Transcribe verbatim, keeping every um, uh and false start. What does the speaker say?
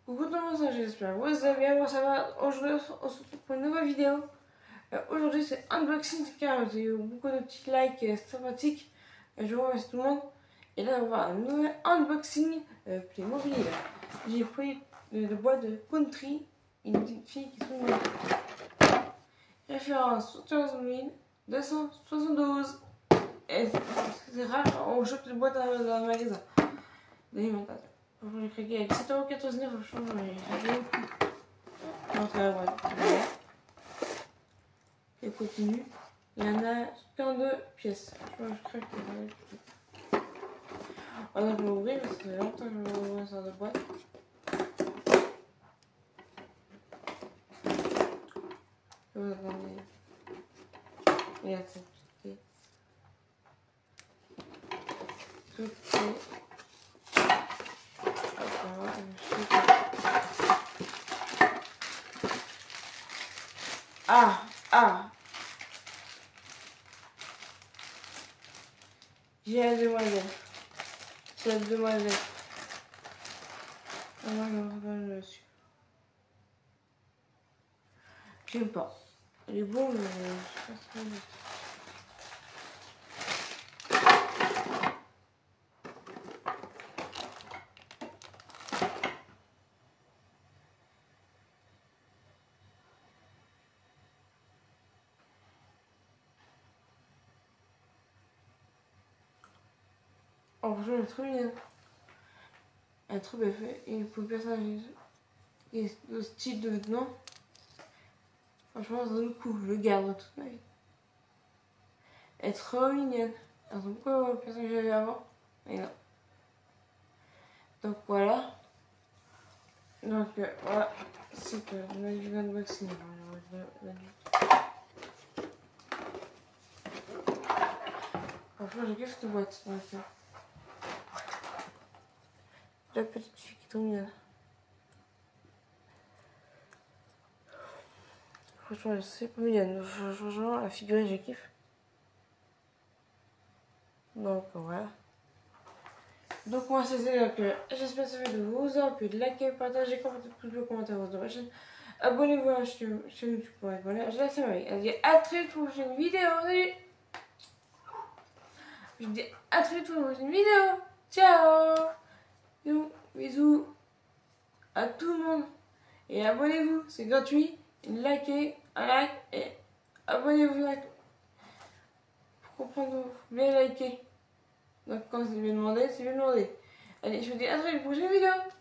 Coucou tout le monde, j'espère que vous allez bien, moi ça va. Aujourd'hui on se retrouve pour une nouvelle vidéo. Euh, Aujourd'hui c'est unboxing car j'ai eu beaucoup de petits likes euh, sympathiques. Euh, je vous remercie tout le monde. Et là on va un nouvel unboxing euh, Playmobil. J'ai pris de, de boîte de Country, une petite fille qui se trouve référence quatorze mille deux cent soixante-douze. Et c'est rare, on chope de boîte dans, dans le magasin d'alimentation. J'ai craqué avec sept euros quatre-vingt-dix-neuf, franchement, j'ai beaucoup. Donc, euh, ouais. Voilà. Et continue. Il y en a quarante-deux pièces. Je vois, je craque. Voilà, je vais ouvrir parce que ça fait longtemps que je vais ouvrir ça de boîte. Je vous attendez. Regarde cette petite. Tout est. Ah, ah. J'ai la demoiselle. C'est la demoiselle. Ah, moi, je me rappelle dessus. J'aime pas. Elle est bon, mais je sais pas si c'est. Oh, franchement, elle est trop mignonne. Elle est trop bien faite. Et pour le personnage et le style de vêtements, franchement, ça vaut le coup. Je le garde toute ma vie. Elle est trop mignonne. Elle ressemble beaucoup au personnage que j'avais avant. Et non. Donc voilà. Donc euh, voilà. C'est que on a du unboxing. Franchement, j'ai kiffé cette boîte. Donc, euh, la petite fille qui est trop mignonne. Franchement, c'est pas mignonne. Franchement, la figurine, j'ai kiffé. Donc voilà. Donc moi c'est ça, donc euh, j'espère que ça fait de vous aura plu, de liker, partager, commenter, plus de commentaires de ma chaîne. Abonnez-vous à la chaîne YouTube pour être abonné. Je laisse ma vie. Je dis à très vite pour une prochaine vidéo. Salut. Je dis à très vite pour une prochaine vidéo. Ciao. Bisous, bisous à tout le monde. Et abonnez-vous, c'est gratuit. Likez, un like et abonnez-vous pour comprendre, vous voulez liker. Donc quand c'est bien demandé, c'est bien demandé. Allez, je vous dis à très vite pour une prochaine vidéo.